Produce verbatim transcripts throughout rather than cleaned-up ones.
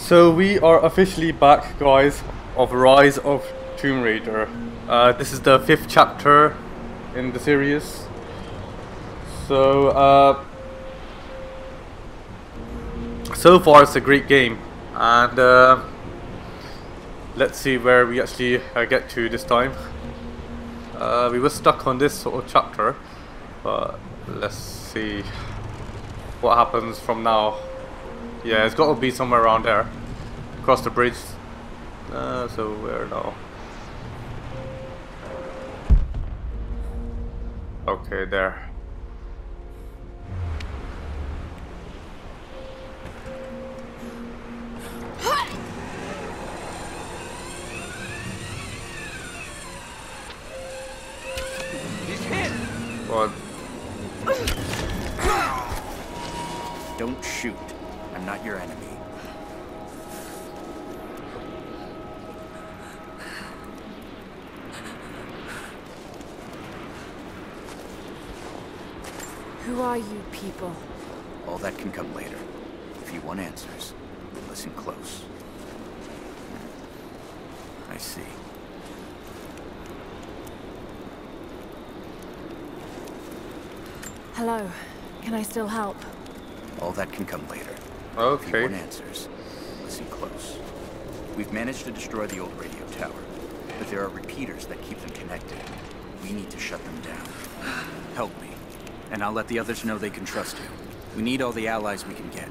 So we are officially back, guys, of Rise of Tomb Raider. Uh, this is the fifth chapter in the series. So, uh, so far it's a great game, and uh, let's see where we actually uh, get to this time. Uh, we were stuck on this sort of chapter, but let's see what happens from now. Yeah, it's got to be somewhere around there. Across the bridge. Uh, so where now? Okay, there. He's hit. What? Don't shoot. I'm not your enemy. Who are you people? All that can come later. If you want answers, listen close. I see. Hello. Can I still help? All that can come later. If you Okay. want answers, listen close. We've managed to destroy the old radio tower, but there are repeaters that keep them connected. We need to shut them down. Help me, and I'll let the others know they can trust you. We need all the allies we can get.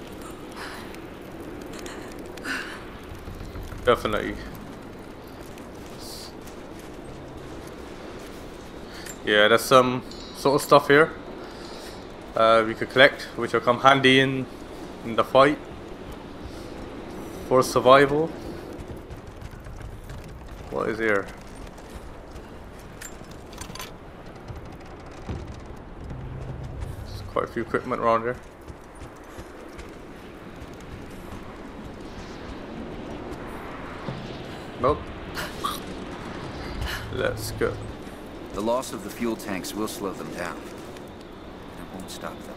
Definitely. Yeah, there's some sort of stuff here uh, we could collect, which will come handy in in the fight for survival. What is here? There's quite a few equipment around here. Nope. Let's go. The loss of the fuel tanks will slow them down. It won't stop them.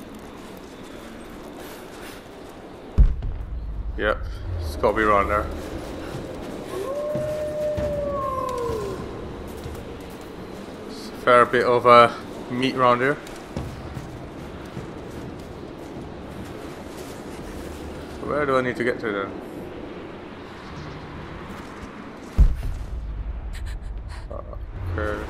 Yep, it's gotta be around there. It's a fair bit of uh, meat around here. So where do I need to get to then? Okay.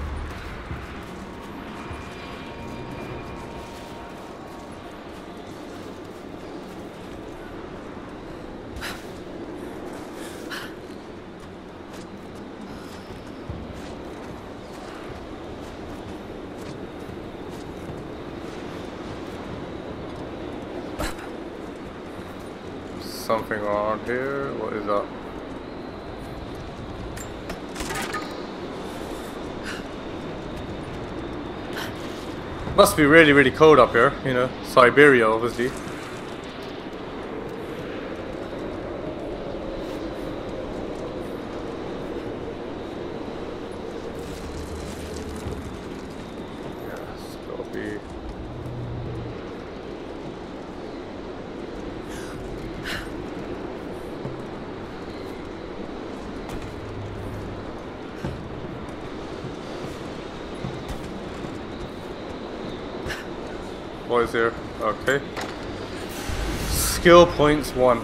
Something around here. What is that? Must be really, really cold up here. You know, Siberia, obviously. Yeah, it's gotta be. What is here? Okay. Skill points one.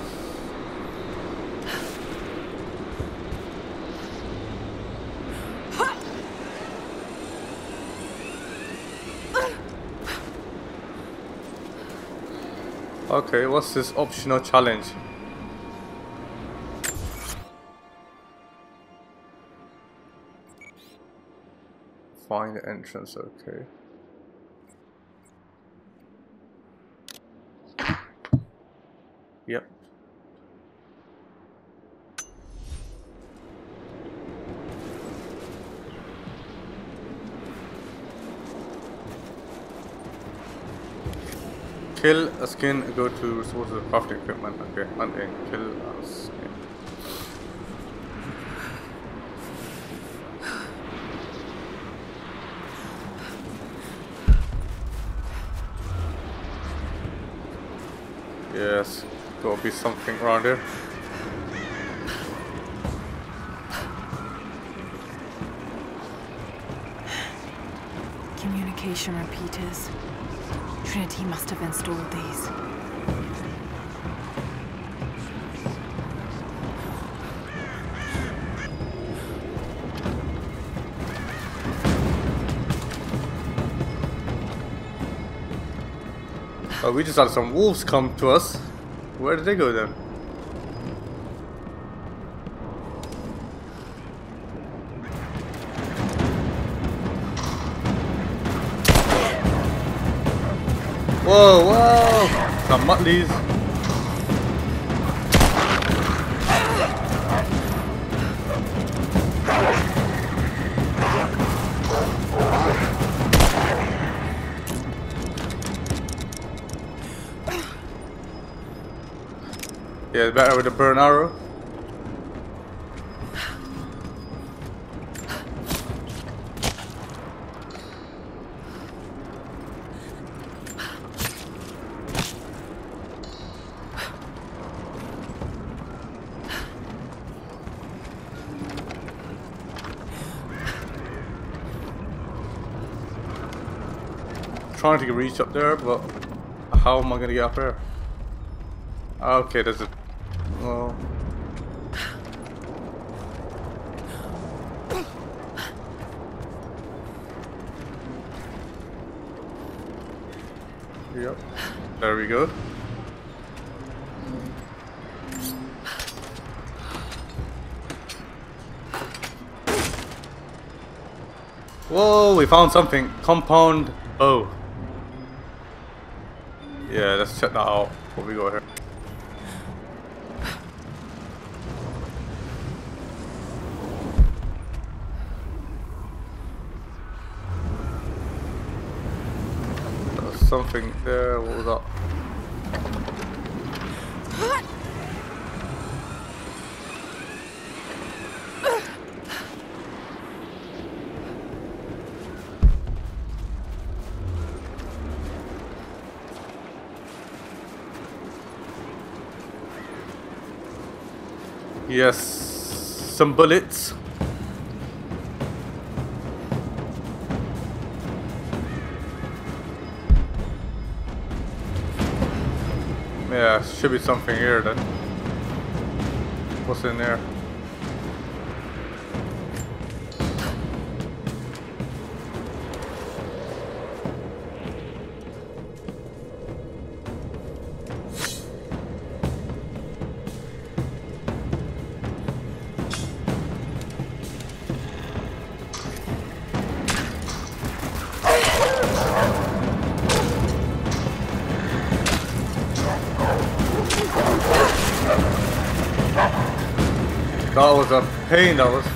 Okay, what's this optional challenge? Find the entrance, okay. Yep. Kill a skin, go to resources of crafting equipment. Okay, hunting, kill a skin. Yes. Gotta be something around here. Communication repeaters. Trinity must have installed these. Oh, we just had some wolves come to us. Where did they go then? Whoa, whoa! Some mutleys. Yeah, it's better with a burn arrow. Trying to reach up there, but how am I gonna get up there? Okay, there's a well. Yep. There we go. Whoa, we found something. Compound bow. Yeah, let's check that out before we go here. There's something there. What was that? Yes, some bullets. Yeah, should be something here then. What's in there? That was a pain, that was.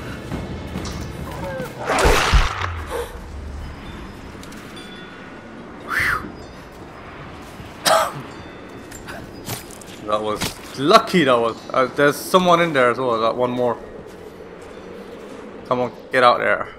That was lucky, that was. Uh, there's someone in there as well, got one more. Come on, get out there.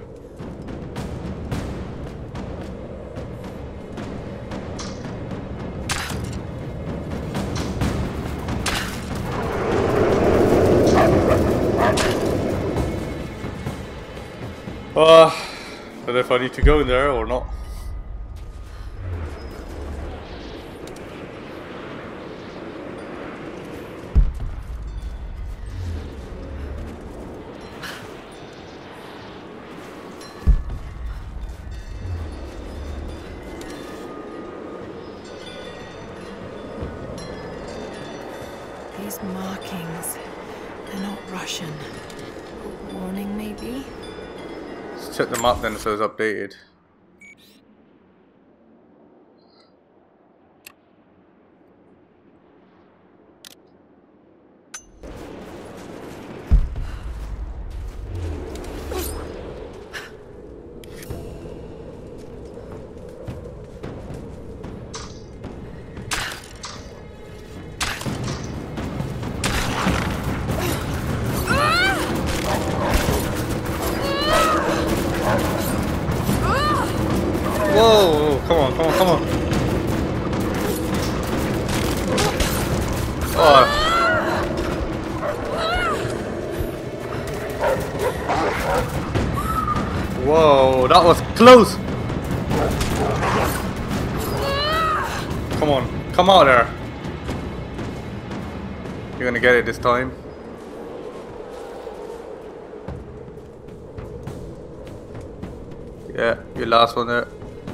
Uh, I don't know if I need to go in there or not. These markings, they're not Russian. A warning, maybe? Let's check them up then so it's updated. Whoa, come on, come on, come on. Oh. Whoa, that was close! Come on, come out there! You're gonna get it this time. Yeah, your last one there.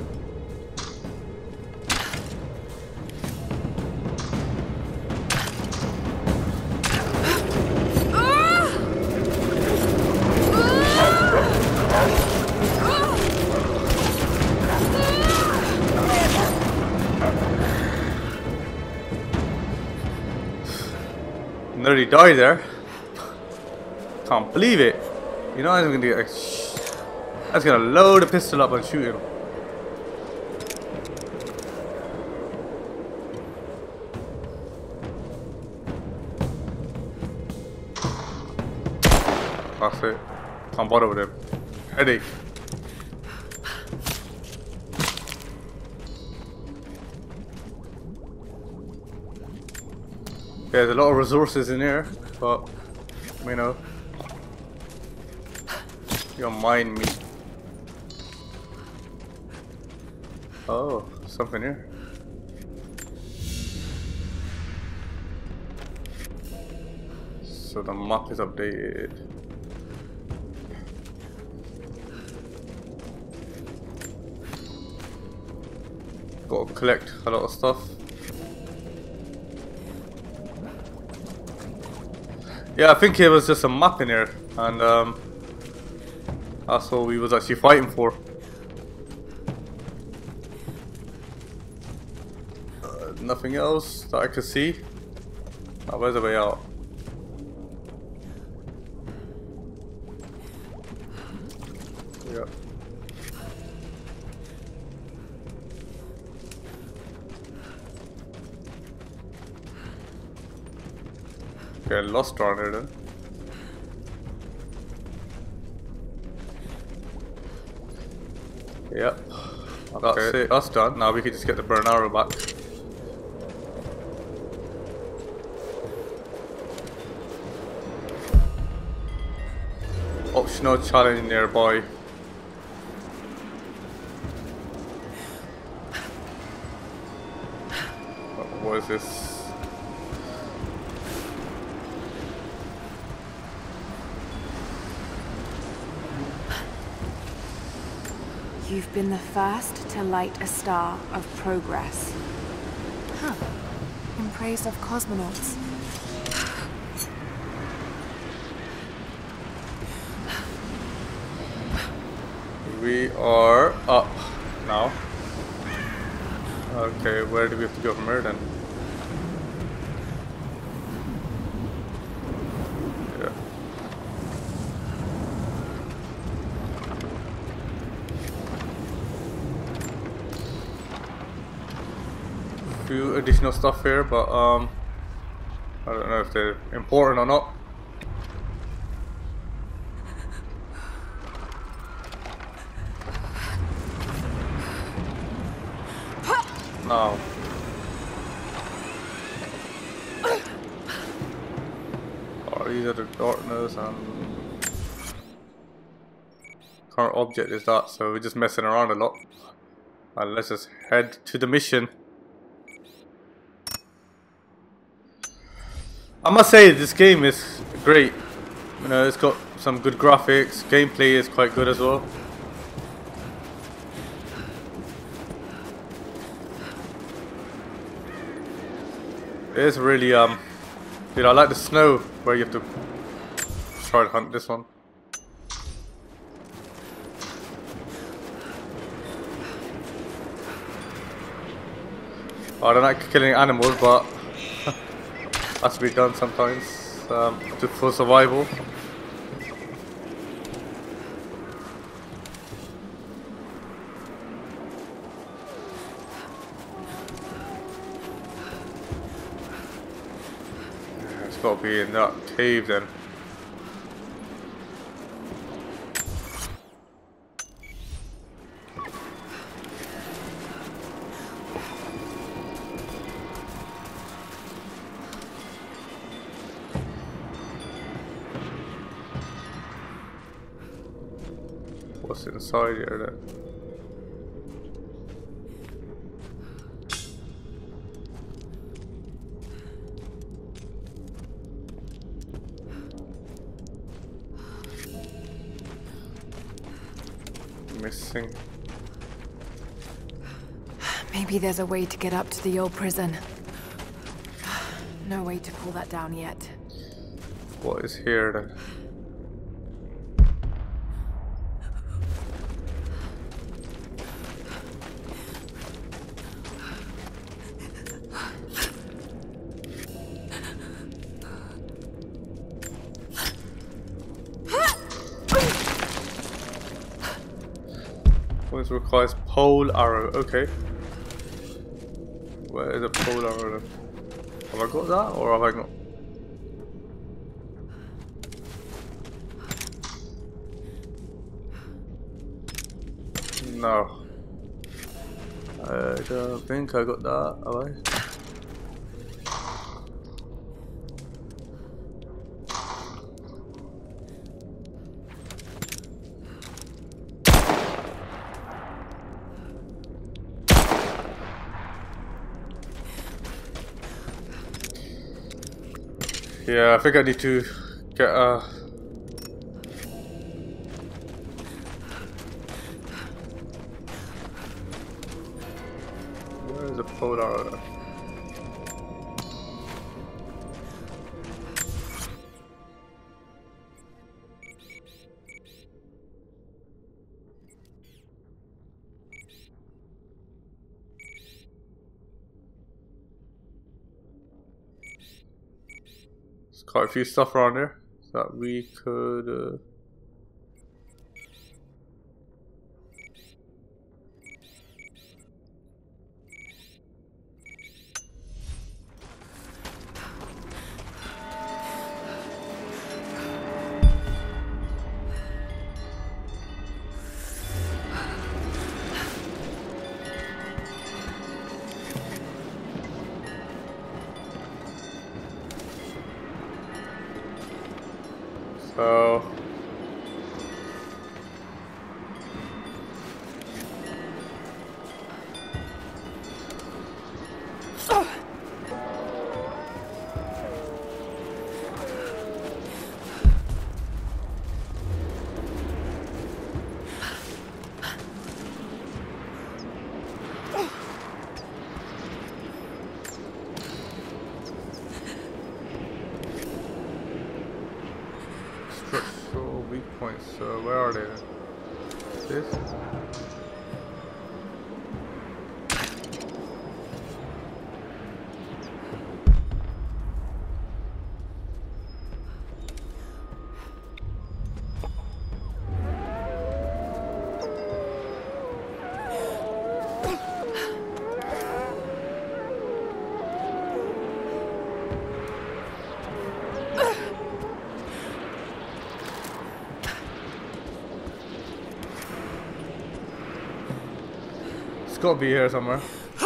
Nearly died there. Can't believe it. You know I'm gonna get. I was gonna load the pistol up and shoot him. That's it. Can't bother with him. Headache. Yeah, there's a lot of resources in here, but you know, you don't mind me. Oh, something here. So the map is updated. Got to collect a lot of stuff. Yeah, I think it was just a map in here, and um, that's all we was actually fighting for. Uh, nothing else that I could see. Oh, where's the way out? Yeah. Okay, lost around here then. Yep. That's okay. It. That's done. Now we can just get the burn arrow back. Optional challenge nearby. What is this? You've been the first to light a star of progress. Huh. In praise of cosmonauts. We are up now. Okay, where do we have to go from here then? Yeah. Few additional stuff here, but um, I don't know if they're important or not. No. Oh, these are the darkness and current object is that, so we're just messing around a lot. And let's just head to the mission. I must say this game is great. You know, it's got some good graphics. Gameplay is quite good as well. It is really um, dude, I like the snow where you have to try to hunt this one. I don't like killing animals, but has to be done sometimes um, to, for survival. It's got to be in that cave then. What's inside here then? Missing. Maybe there's a way to get up to the old prison. No way to pull that down yet. What is here then? This requires pole arrow. Okay. Where is a pole arrow then? Have I got that or have I not? No. I don't think I got that, have I? Yeah, I think I need to get a... Where is the pole arrow? Quite a few stuff around there that we could uh... So points, so where are they? This? It's gotta be here somewhere.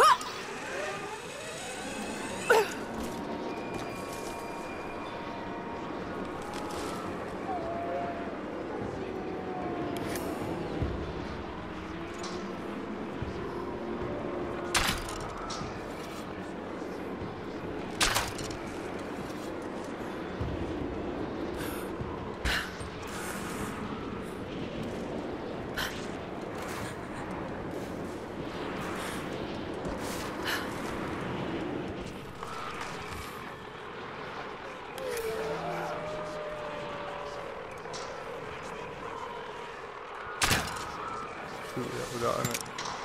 Without it.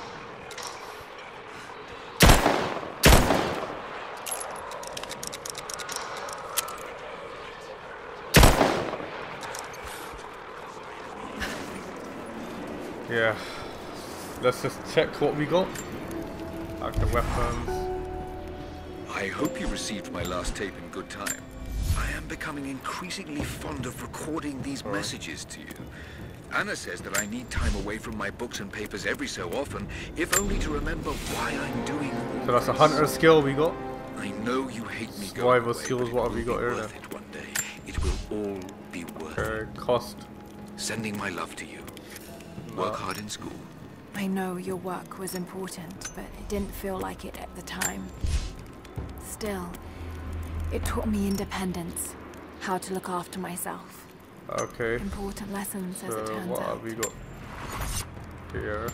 Yeah, let's just check what we got. Like the weapons. I hope you received my last tape in good time. I am becoming increasingly fond of recording these All right. messages to you. Anna says that I need time away from my books and papers every so often, if only to remember why I'm doing all So that's a this. hunter skill we got. I know you hate me going Survival away, skills, but it what have will we got be here worth then? it one day. It will all be worth Okay, it. cost. Sending my love to you. Work hard in school. I know your work was important, but it didn't feel like it at the time. Still, it taught me independence, how to look after myself. Okay. Important lessons, So as it turns what out. have we got here?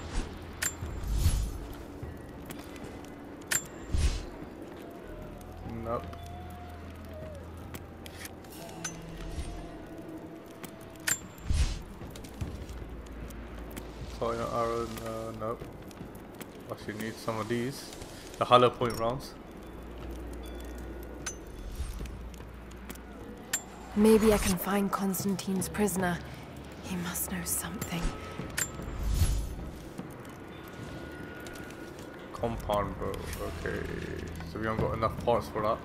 Nope. Fire arrow, no, nope. Actually need some of these. The hollow point rounds. Maybe I can find Constantine's prisoner. He must know something. Compound bow, okay. So we haven't got enough parts for that.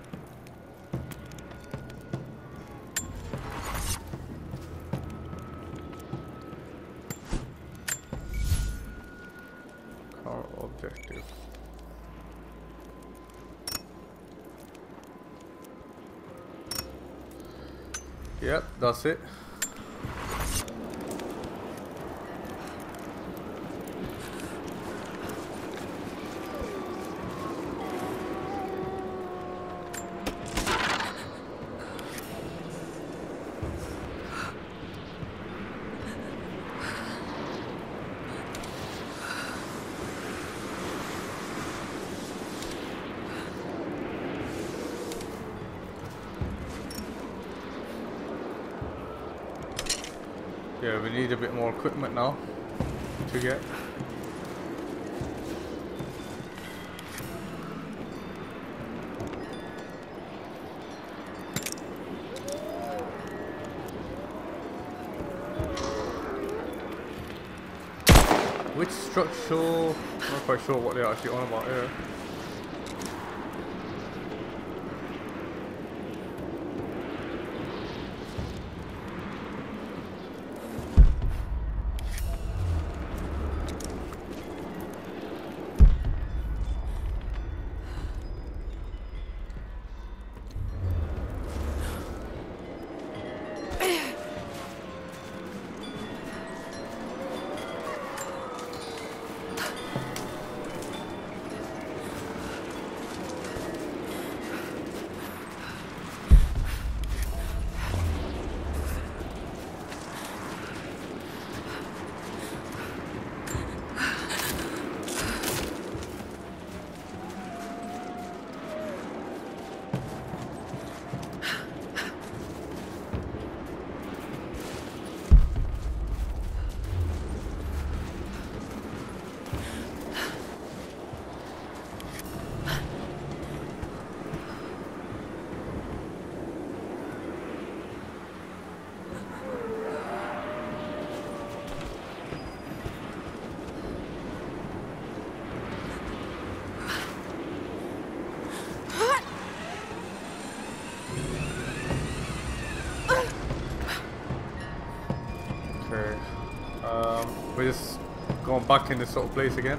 Car objective. Yep, that's it. Yeah, we need a bit more equipment now to get. Which structural? I'm not quite sure what they're actually on about here. We're just going back in this sort of place again.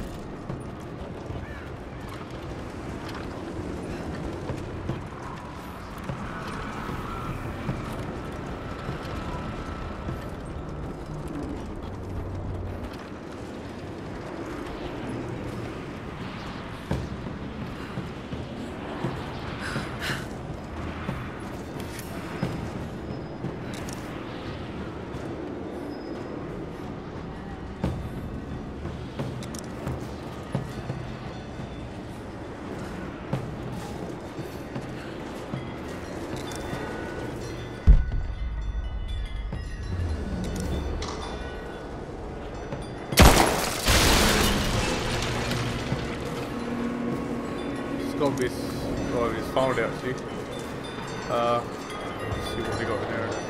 Got this, oh, he's found it actually. Uh, let's see what they got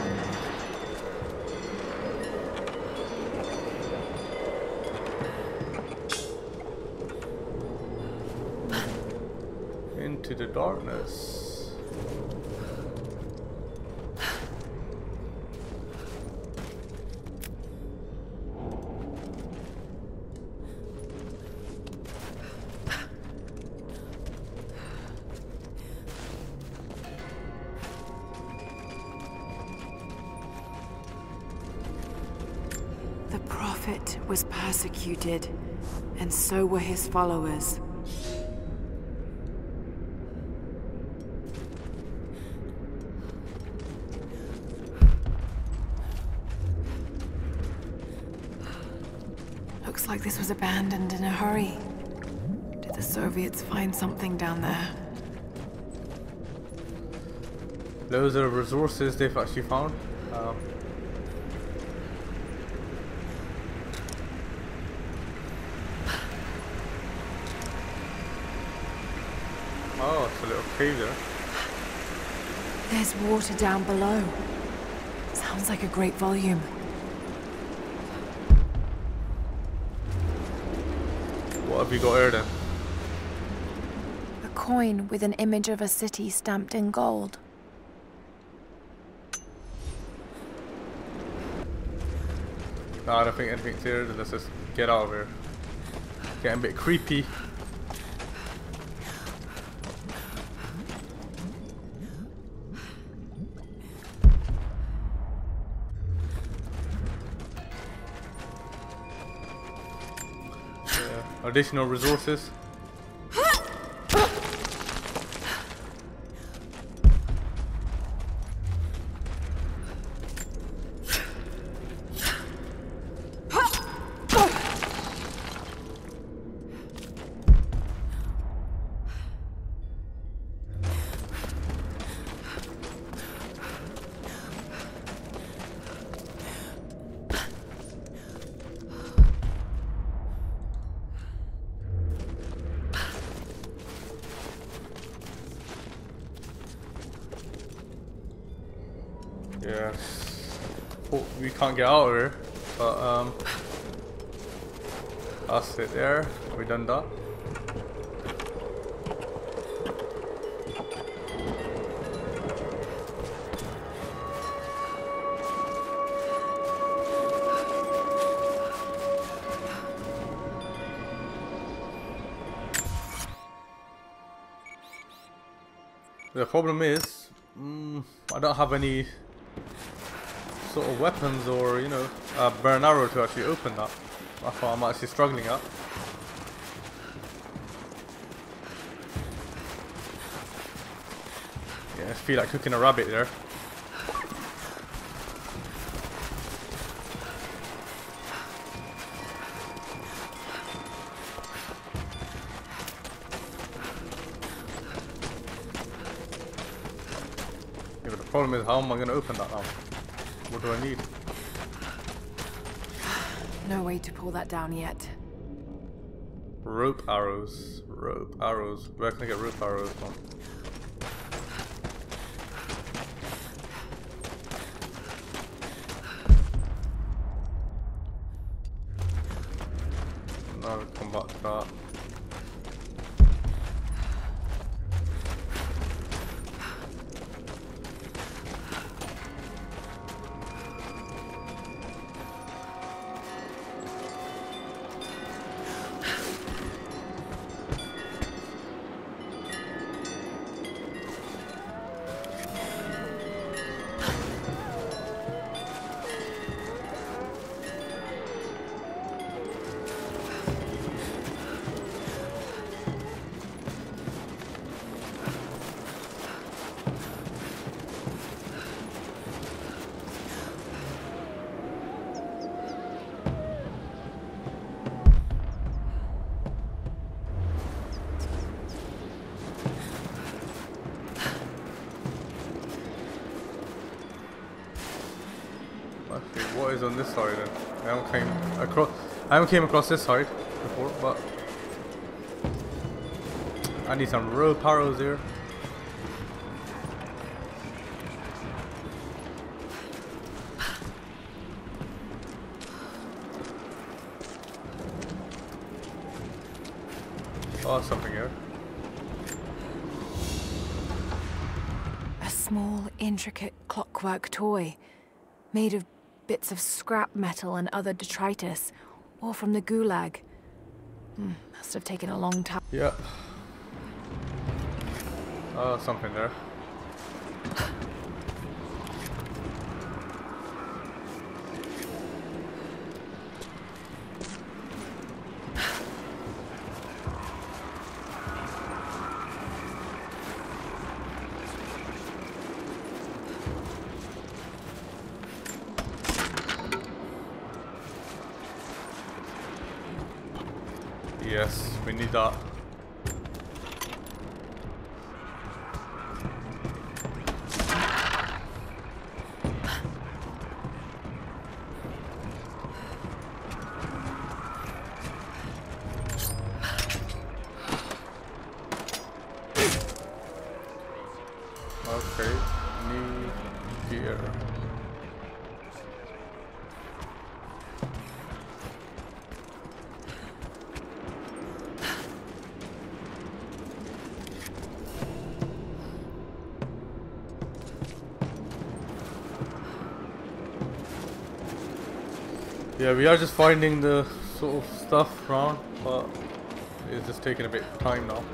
in there. Into the darkness. prophet was persecuted, and so were his followers. Looks like this was abandoned in a hurry. Did the Soviets find something down there? Those are resources they've actually found. Um, oh, it's a little cave there. There's water down below. Sounds like a great volume. What have you got here then? A coin with an image of a city stamped in gold. No, I don't think anything's here. Let's just get out of here. Getting a bit creepy. Yeah, additional resources. Yeah, oh, we can't get out of here, but um, that's it there. We done that. The problem is, mm, I don't have any sort of weapons or, you know, a burn arrow to actually open that. That's what I'm actually struggling at. Yeah, I feel like cooking a rabbit there. Yeah, but the problem is, how am I going to open that now? What do I need? No way to pull that down yet. Rope arrows. Rope arrows. Where can I get rope arrows from? Now we come back to that. What is on this side then? I haven't came across. I haven't came across this side before, but I need some rope arrows here. Oh, something here. A small, intricate clockwork toy, made of bits of scrap metal and other detritus, all from the gulag. Hmm, must have taken a long time. Yeah. Oh, something there. Yes, we need that. Okay, new gear. Yeah, we are just finding the sort of stuff around, but it's just taking a bit of time now.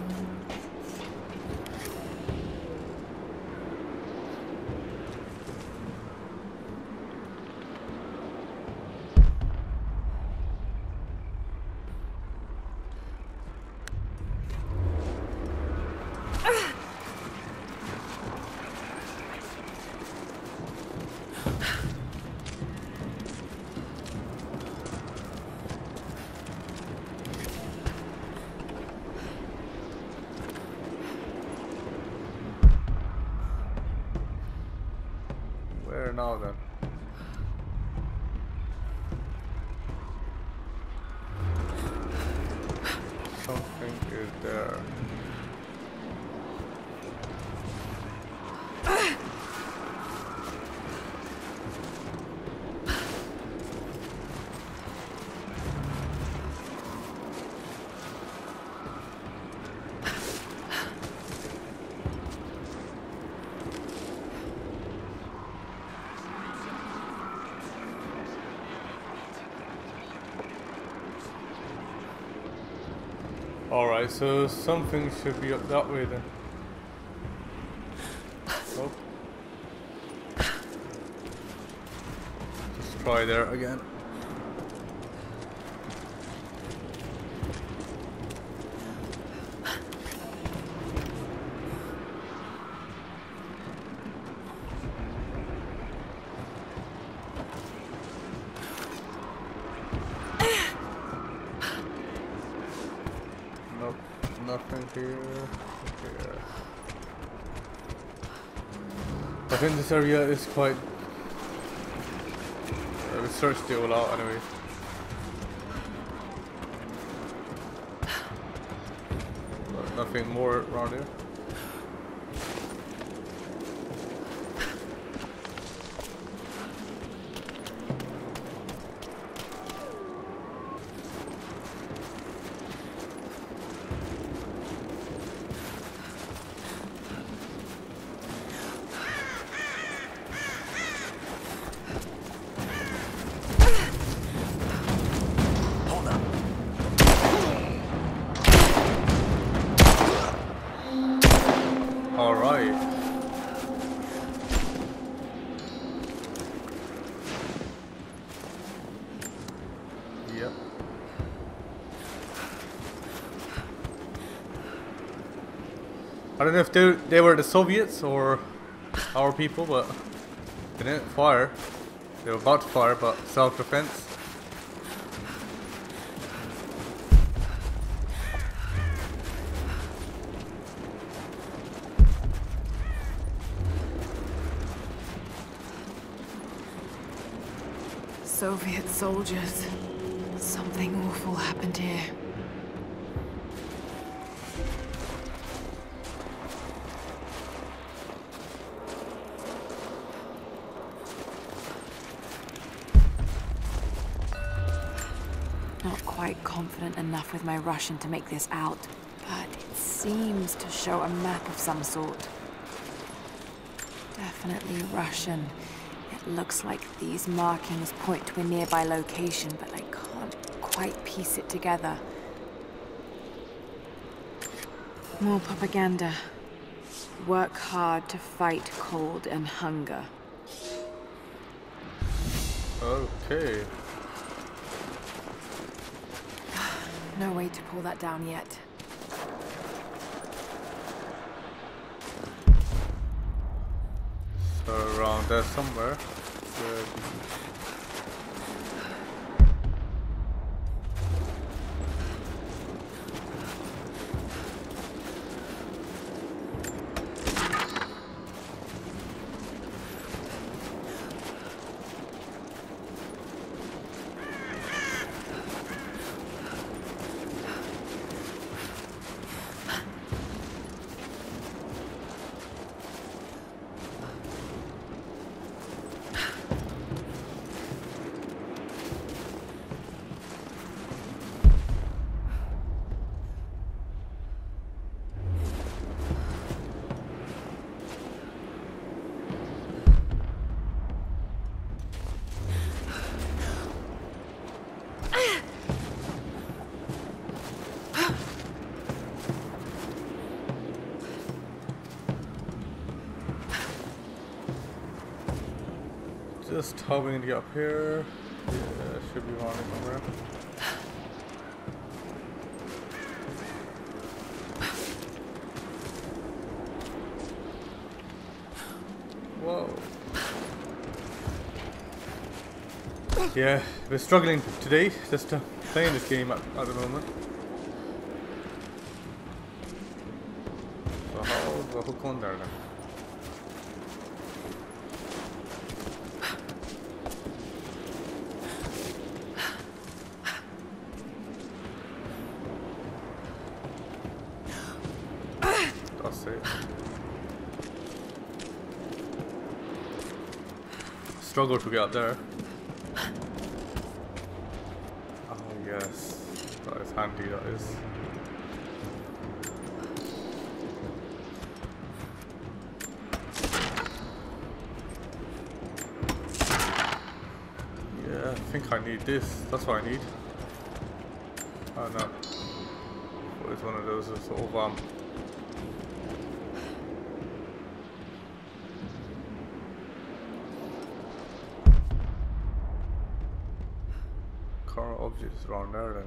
Where now then? Something is there. Alright, so something should be up that way then. Oh. Just try there again. Nothing here. Here. I think this area is quite. Uh, we searched it all out anyway. But nothing more around here. I don't know if they, they were the Soviets or our people, but they didn't fire. They were about to fire, but self-defense. Soviet soldiers. Something awful happened here. Not quite confident enough with my Russian to make this out, but it seems to show a map of some sort. Definitely Russian. It looks like these markings point to a nearby location, but I can't quite piece it together. More propaganda. Work hard to fight cold and hunger. Okay. No way to pull that down yet. So around there somewhere. Good. Just how we gonna get up here? Yeah, should be around somewhere. Whoa. Yeah, we're struggling today just to playing this game at, at the moment. So how do I hook on there then? That's it. Struggle to get up there. Oh yes, that is handy, that is. Yeah, I think I need this, that's what I need. Oh no. What is one of those sort of um car objects around there then.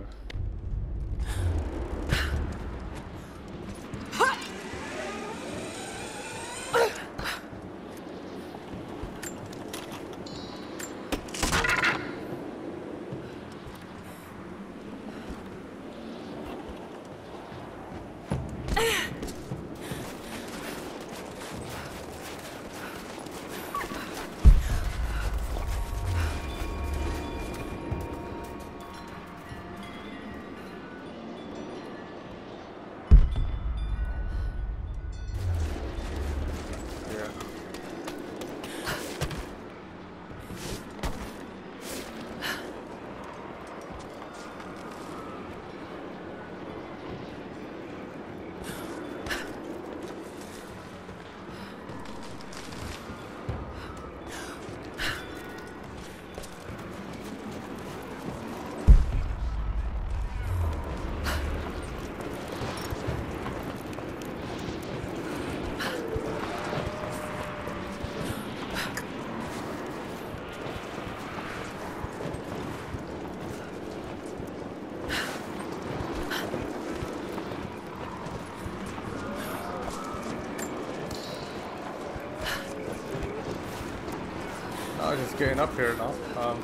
I'm just getting up here now. Um,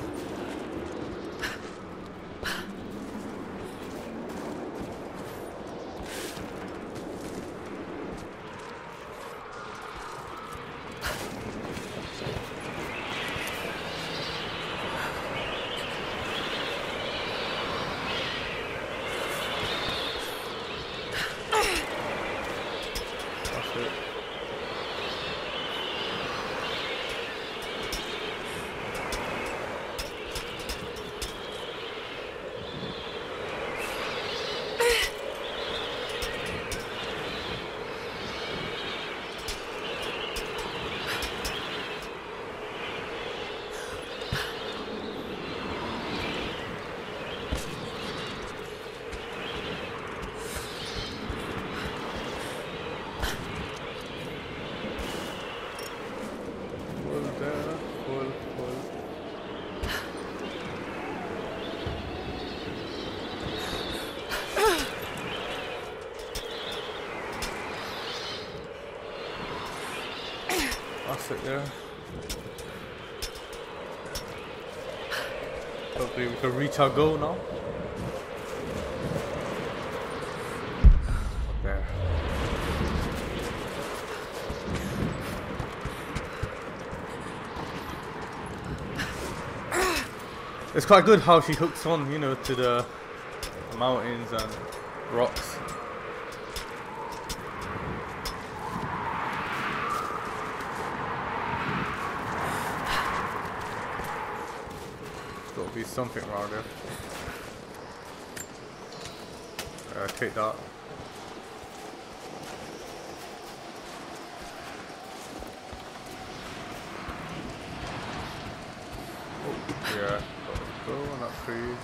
that's it. That's it there. Hopefully we can reach our goal now. There. It's quite good how she hooks on, you know, to the mountains and rocks. There's got to be something around here. Uh, take that. Oh, yeah. Go on that tree.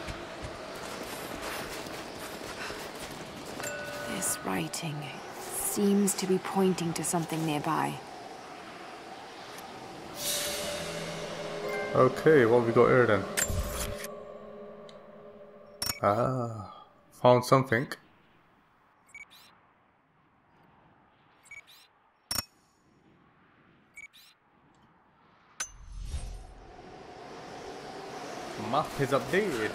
This writing seems to be pointing to something nearby. Okay, what we got here then? Ah, found something. Map is updated.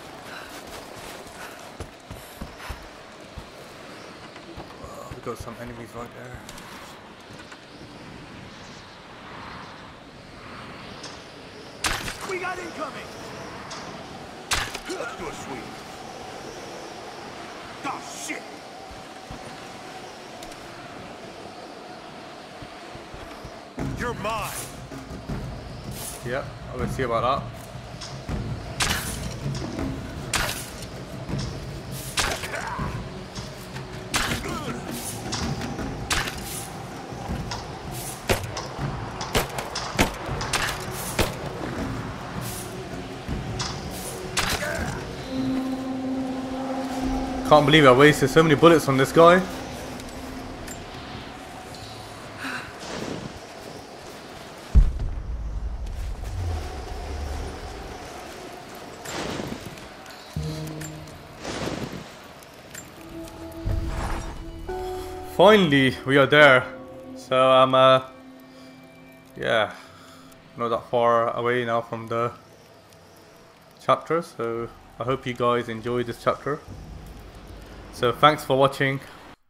Oh, we got some enemies right there. We got incoming! Let's do a sweep. Oh, shit! You're mine! Yep, let's see about that. Can't believe I wasted so many bullets on this guy. Finally, we are there. So I'm, uh, yeah, not that far away now from the chapter. So I hope you guys enjoyed this chapter. So thanks for watching.